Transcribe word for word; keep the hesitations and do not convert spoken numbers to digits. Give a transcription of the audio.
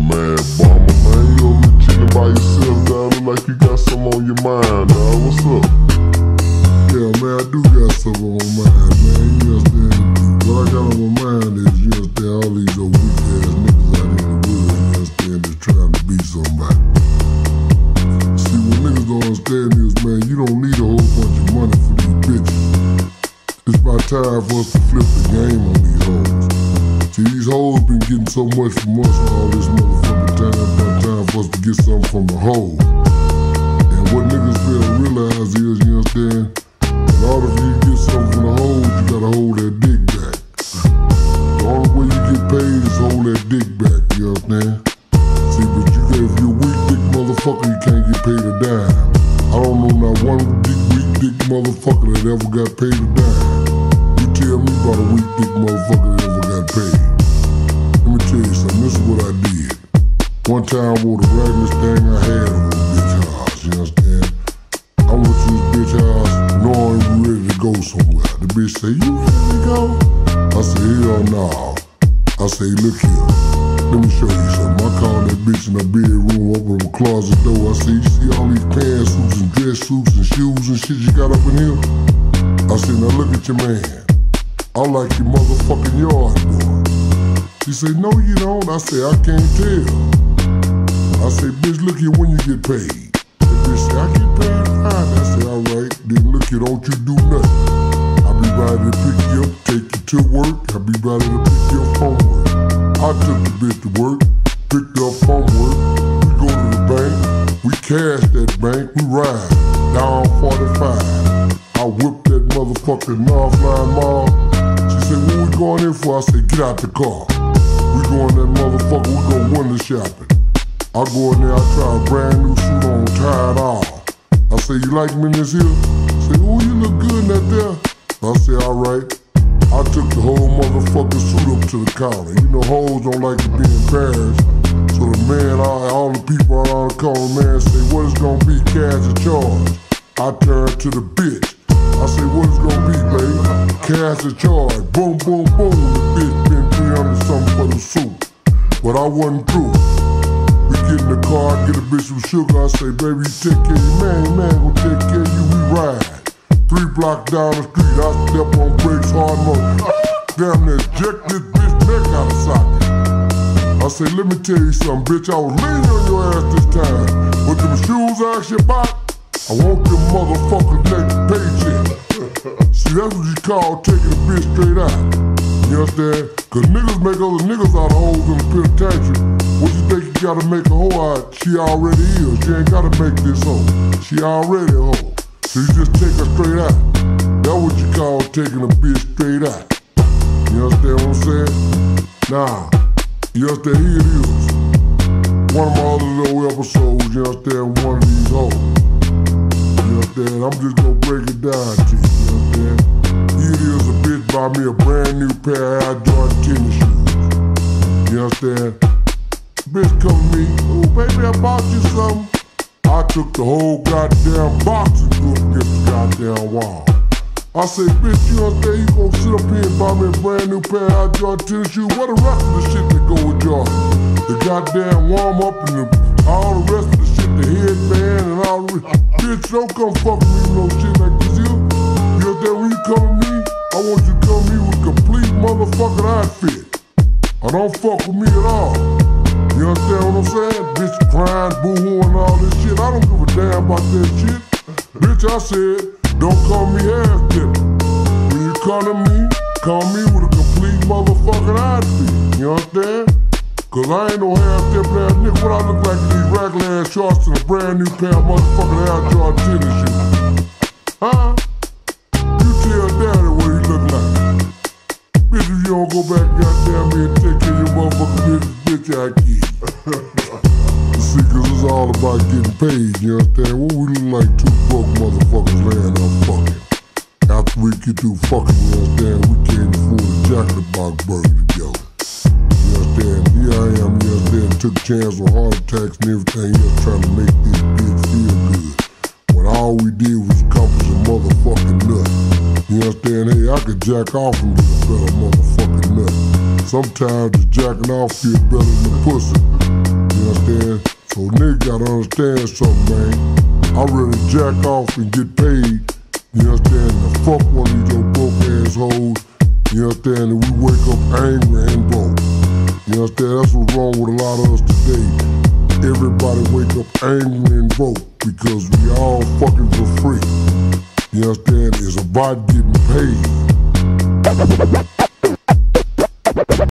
Man, Bomber, man, you over chillin' by yourself, dog. Look like you got something on your mind, dog. What's up? Yeah, man, I do got something on my mind, man. You understand? What I got on my mind is, you understand, all these old weak-ass niggas out in the world, you understand, that's trying to be somebody. See, what niggas don't understand is, man, you don't need a whole bunch of money for these bitches. It's about time for us to flip the game on these hoes. See, these hoes been getting so much from us all this motherfucking time. It's about time for us to get something from the hoe. And what niggas fail to realize is, you understand, in order for you to get something from the hoe, you gotta hold that dick back. The only way you get paid is hold that dick back, you understand? See, but you, if you're a weak dick motherfucker, you can't get paid a dime. I don't know not one big weak dick motherfucker that ever got paid a dime. You tell me about a weak dick motherfucker that ever got paid. Let me tell you something, this is what I did. One time I wore the raggedest thing I had over a bitch house, you understand? I went to this bitch house knowing we ready to go somewhere. The bitch say, you ready to go? I say, hell no. I say, look here, let me show you something. I called that bitch in her bedroom, opened the closet door. I say, you see all these pantsuits and dress suits and shoes and shit you got up in here? I said, now look at your man. I like your motherfucking yard, boy. She said, no you don't. I said, I can't tell. I said, bitch, look here when you get paid. The bitch said, I get paid fine. I said, all right, then look here, don't you do nothing. I'll be ready to pick you up, take you to work. I'll be ready to pick you up from work. I took the bitch to work, picked her up from work. We go to the bank, we cash that bank, we ride down forty-five. I whipped that motherfucking Northline Mall. She said, what we going in for? I said, get out the car. We going that motherfucker, we go window shopping. I go in there, I try a brand new suit on, tie it off. I say, you like me in this here? Say, oh, you look good in that there. I say, all right. I took the whole motherfucking suit up to the counter. You know, hoes don't like to be embarrassed. So the man, all, all the people around the corner, man, say, what is gonna be cash or charge? I turn to the bitch. I say, what is gonna be, baby? Cash or charge? Boom, boom, boom. The bitch been three hundred something for the suit. But I wasn't through. We get in the car, get a bitch some sugar. I say, baby, you take care of your man. Your man gonna take care of you. We ride. Three blocks down the street, I step on brakes hard mode. Damn near jerk this bitch neck out of socket. I say, let me tell you something, bitch. I was leaning on your ass this time. With them shoes I asked you about, I want them motherfuckers next paycheck. See, that's what you call taking a bitch straight out. You understand? Cause niggas make other niggas out of hoes in the penitentiary. What you think you gotta make a hoe out? She already is. She ain't gotta make this hoe. She already a hoe. So you just take her straight out. That's what you call taking a bitch straight out. You understand what I'm saying? Nah. You understand? Here it is. One of my other little episodes, you understand, one of these hoes. You understand? I'm just gonna break it down to you. You understand? Here it is, a bitch buy me a brand new pair of Air Jordan tennis shoes. You understand? Bitch come to me, oh baby, I bought you something. I took the whole goddamn box and threw it against the goddamn wall. I said, bitch, you understand, you gonna sit up here and buy me a brand new pair of Jordan tennis shoes? What the rest of the shit that go with Jordan? The goddamn warm up and the, all the rest of the shit, the headband and all the rest. Bitch, don't come fuck with me with no shit like this here. You understand, when you come to me, I want you to come to me with a complete motherfucking outfit. I don't fuck with me at all. You understand what I'm saying? Bitch crying, boo-hoo and all this shit. I don't give a damn about that shit. Bitch, I said, don't call me half-dipping. When you come to me, call me with a complete motherfucking outfit. You understand? Cause I ain't no half-dipping ass nigga. What I look like in these regular ass shorts and a brand new pair of motherfucking Air Jordan tennis shoes? Huh? You tell daddy what he look like. Bitch, if you don't go back goddamn me and take care of your motherfucking business, bitch, I keep. See, cause it's all about getting paid, you understand? What we look like two broke motherfuckers laying up fucking. After we get through fucking, you understand, we can't afford a chocolate box burger together. You understand? Here I am, you understand, took a chance on heart attacks and everything else trying to make this bitch feel good. When all we did was accomplish a motherfucking nut. You understand? Hey, I could jack off and get a better motherfucking nut. Sometimes the jacking off feel better than the pussy. So niggas gotta understand something, man. I really jack off and get paid. You understand? To fuck one of these little broke assholes. You understand? And we wake up angry and broke. You understand? That's what's wrong with a lot of us today. Everybody wake up angry and broke because we all fucking for free. You understand? It's about getting paid.